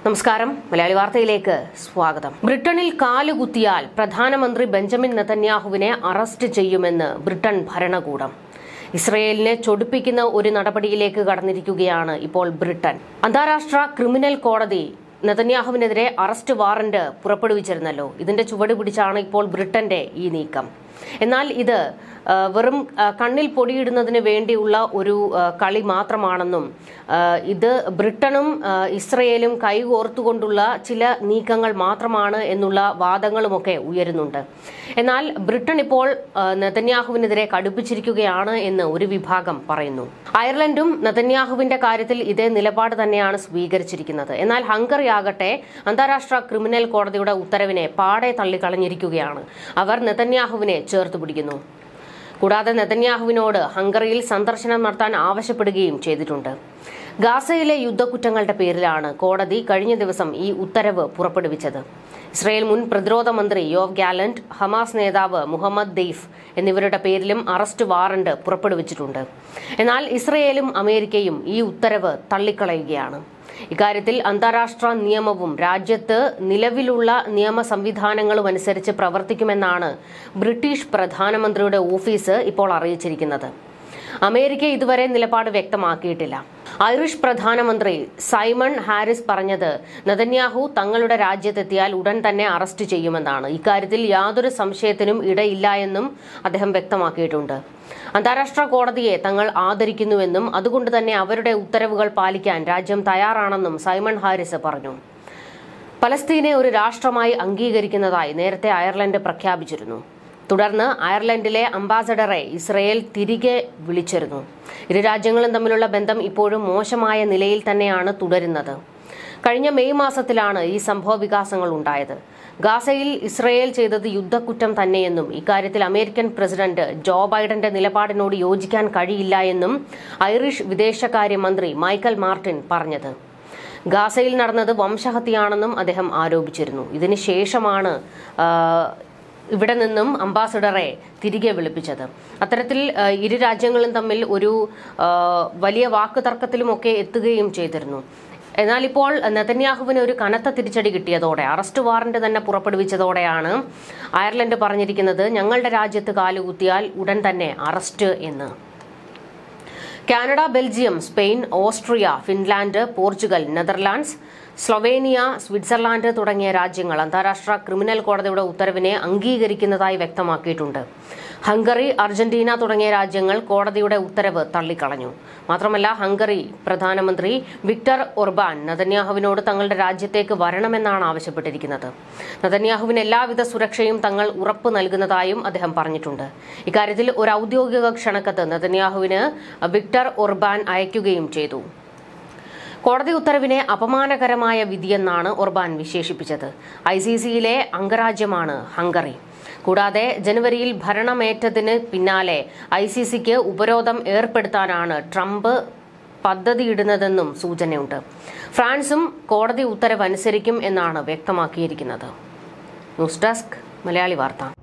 നമസ്കാരം, മലയാളി വാർത്തയിലേക്ക് സ്വാഗതം. ബ്രിട്ടനിൽ കാലുകുത്തിയാൽ പ്രധാനമന്ത്രി ബെഞ്ചമിൻ നെതന്യാഹുവിനെ അറസ്റ്റ് ചെയ്യുമെന്ന് ബ്രിട്ടൻ ഭരണകൂടം. ഇസ്രയേലിനെ ചൊടിപ്പിക്കുന്ന ഒരു നടപടിയിലേക്ക് കടന്നിരിക്കുകയാണ് ഇപ്പോൾ ബ്രിട്ടൻ. അന്താരാഷ്ട്ര ക്രിമിനൽ കോടതി നെതന്യാഹുവിനെതിരെ അറസ്റ്റ് വാറന്റ് പുറപ്പെടുവിച്ചിരുന്നല്ലോ. ഇതിന്റെ ചുവട് പിടിച്ചാണ് ഇപ്പോൾ ബ്രിട്ടന്റെ ഈ നീക്കം. എന്നാൽ ഇത് വെറും കണ്ണിൽ പൊടിയിടുന്നതിന് വേണ്ടിയുള്ള ഒരു കളി മാത്രമാണെന്നും ഇത് ബ്രിട്ടനും ഇസ്രയേലും കൈകോർത്തുകൊണ്ടുള്ള ചില നീക്കങ്ങൾ മാത്രമാണ് എന്നുള്ള വാദങ്ങളുമൊക്കെ ഉയരുന്നുണ്ട്. എന്നാൽ ബ്രിട്ടൻ ഇപ്പോൾ നെതന്യാഹുവിനെതിരെ കടുപ്പിച്ചിരിക്കുകയാണ് എന്ന് ഒരു വിഭാഗം പറയുന്നു. അയർലൻഡും നെതന്യാഹുവിന്റെ കാര്യത്തിൽ ഇതേ നിലപാട് തന്നെയാണ് സ്വീകരിച്ചിരിക്കുന്നത്. എന്നാൽ ഹംഗറി ആകട്ടെ അന്താരാഷ്ട്ര ക്രിമിനൽ കോടതിയുടെ ഉത്തരവിനെ പാടെ തള്ളിക്കളഞ്ഞിരിക്കുകയാണ്. അവർ നെതന്യാഹുവിനെ ചേർത്ത് പിടിക്കുന്നു. കൂടാതെ നെതന്യാഹുവിനോട് ഹംഗറിയിൽ സന്ദർശനം നടത്താൻ ആവശ്യപ്പെടുകയും ചെയ്തിട്ടുണ്ട്. ഗാസയിലെ യുദ്ധക്കുറ്റങ്ങളുടെ പേരിലാണ് കോടതി കഴിഞ്ഞ ദിവസം ഈ ഉത്തരവ് പുറപ്പെടുവിച്ചത്. ഇസ്രായേൽ മുൻ പ്രതിരോധ മന്ത്രി യോവ് ഗാലന്റ്, ഹമാസ് നേതാവ് മുഹമ്മദ് ദെയ്ഫ് എന്നിവരുടെ പേരിലും അറസ്റ്റ് വാറന്റ് പുറപ്പെടുവിച്ചിട്ടുണ്ട്. എന്നാൽ ഇസ്രയേലും അമേരിക്കയും ഈ ഉത്തരവ് തള്ളിക്കളയുകയാണ്. ഇക്കാര്യത്തിൽ അന്താരാഷ്ട്ര നിയമവും രാജ്യത്ത് നിലവിലുള്ള നിയമ സംവിധാനങ്ങളും അനുസരിച്ച് പ്രവർത്തിക്കുമെന്നാണ് ബ്രിട്ടീഷ് പ്രധാനമന്ത്രിയുടെ ഓഫീസ് ഇപ്പോൾ അറിയിച്ചിരിക്കുന്നത്. അമേരിക്ക ഇതുവരെ നിലപാട് വ്യക്തമാക്കിയിട്ടില്ല. ഐറിഷ് പ്രധാനമന്ത്രി സൈമൺ ഹാരിസ് പറഞ്ഞത് നെതന്യാഹു തങ്ങളുടെ രാജ്യത്തെത്തിയാൽ ഉടൻ തന്നെ അറസ്റ്റ് ചെയ്യുമെന്നാണ്. ഇക്കാര്യത്തിൽ യാതൊരു സംശയത്തിനും ഇടയില്ല എന്നും അദ്ദേഹം വ്യക്തമാക്കിയിട്ടുണ്ട്. അന്താരാഷ്ട്ര കോടതിയെ തങ്ങൾ ആദരിക്കുന്നുവെന്നും അതുകൊണ്ട് തന്നെ അവരുടെ ഉത്തരവുകൾ പാലിക്കാൻ രാജ്യം തയ്യാറാണെന്നും സൈമൺ ഹാരിസ് പറഞ്ഞു. പലസ്തീനെ ഒരു രാഷ്ട്രമായി അംഗീകരിക്കുന്നതായി നേരത്തെ അയർലൻഡ് പ്രഖ്യാപിച്ചിരുന്നു. തുടർന്ന് അയർലൻഡിലെ അംബാസഡറെ ഇസ്രയേൽ തിരികെ വിളിച്ചിരുന്നു. ഇരു രാജ്യങ്ങളും തമ്മിലുള്ള ബന്ധം ഇപ്പോഴും മോശമായ നിലയിൽ തന്നെയാണ് തുടരുന്നത്. കഴിഞ്ഞ മെയ് മാസത്തിലാണ് ഈ സംഭവ വികാസങ്ങൾ ഉണ്ടായത്. ഗാസയിൽ ഇസ്രയേൽ ചെയ്തത് യുദ്ധക്കുറ്റം തന്നെയെന്നും ഇക്കാര്യത്തിൽ അമേരിക്കൻ പ്രസിഡന്റ് ജോ ബൈഡന്റെ നിലപാടിനോട് യോജിക്കാൻ കഴിയില്ല എന്നും ഐറിഷ് വിദേശകാര്യമന്ത്രി മൈക്കൽ മാർട്ടിൻ പറഞ്ഞത്. ഗാസയിൽ നടന്നത് വംശഹത്യയാണെന്നും അദ്ദേഹം ആരോപിച്ചിരുന്നു. ഇതിനുശേഷമാണ് ഇവിടെ നിന്നും അംബാസഡറെ തിരികെ വിളിപ്പിച്ചത്. അത്തരത്തിൽ ഇരു രാജ്യങ്ങളും തമ്മിൽ ഒരു വലിയ വാക്കുതർക്കത്തിലുമൊക്കെ എത്തുകയും ചെയ്തിരുന്നു. എന്നാൽ ഇപ്പോൾ നെതന്യാഹുവിന് ഒരു കനത്ത തിരിച്ചടി കിട്ടിയതോടെ, അറസ്റ്റ് വാറന്റ് തന്നെ പുറപ്പെടുവിച്ചതോടെയാണ് അയർലൻഡ് പറഞ്ഞിരിക്കുന്നത് ഞങ്ങളുടെ രാജ്യത്ത് കാലുകുത്തിയാൽ ഉടൻ തന്നെ അറസ്റ്റ് എന്ന്. Canada, Belgium, Spain, Austria, Finland, Portugal, Netherlands, Slovenia, Switzerland തുടങ്ങിയ രാജ്യങ്ങൾ അന്താരാഷ്ട്ര ക്രിമിനൽ കോടതിയുടെ ഉത്തരവിനെ അംഗീകരിക്കുന്നതായി വ്യക്തമാക്കിയിട്ടുണ്ട്. ഹംഗറി, അർജന്റീന തുടങ്ങിയ രാജ്യങ്ങൾ കോടതിയുടെ ഉത്തരവ് തള്ളിക്കളഞ്ഞു. മാത്രമല്ല, ഹംഗറി പ്രധാനമന്ത്രി വിക്ടർ ഒർബാൻ നെതന്യാഹുവിനോട് തങ്ങളുടെ രാജ്യത്തേക്ക് വരണമെന്നാണ് ആവശ്യപ്പെട്ടിരിക്കുന്നത്. നെതന്യാഹുവിന് എല്ലാവിധ സുരക്ഷയും തങ്ങൾ ഉറപ്പ് നൽകുന്നതായും അദ്ദേഹം പറഞ്ഞിട്ടുണ്ട്. ഇക്കാര്യത്തിൽ ഒരു ഔദ്യോഗിക ക്ഷണക്കത്ത് നെതന്യാഹുവിന് വിക്ടർ ഒർബാൻ അയക്കുകയും ചെയ്തു. കോടതി ഉത്തരവിനെ അപമാനകരമായ വിധിയെന്നാണ് ഒർബാൻ വിശേഷിപ്പിച്ചത്. ICCയിലെ അംഗരാജ്യമാണ് ഹംഗറി. കൂടാതെ ജനുവരിയിൽ ഭരണമേറ്റതിന് പിന്നാലെ ICCക്ക് ഉപരോധം ഏർപ്പെടുത്താനാണ് ട്രംപ് പദ്ധതിയിടുന്നതെന്നും സൂചനയുണ്ട്. ഫ്രാൻസും കോടതി ഉത്തരവ് അനുസരിക്കും എന്നാണ് വ്യക്തമാക്കിയിരിക്കുന്നത്. ന്യൂസ് ഡെസ്ക്, മലയാളി വാർത്ത.